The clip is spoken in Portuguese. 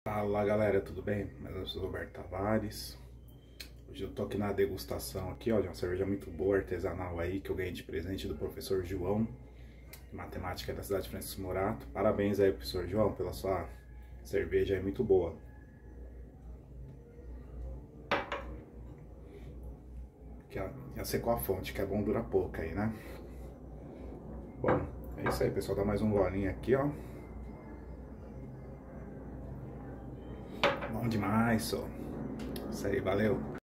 Fala galera, tudo bem? Eu sou o Roberto Tavares. Hoje eu tô aqui na degustação aqui, ó, de uma cerveja muito boa, artesanal aí, que eu ganhei de presente do professor João, de matemática da cidade de Francisco Morato. Parabéns aí, professor João, pela sua cerveja aí muito boa. Que já secou a fonte, que é bom, dura pouco aí, né? Bom, é isso aí, pessoal, dá mais um golinho aqui, ó. Bom demais, só. Isso aí, valeu.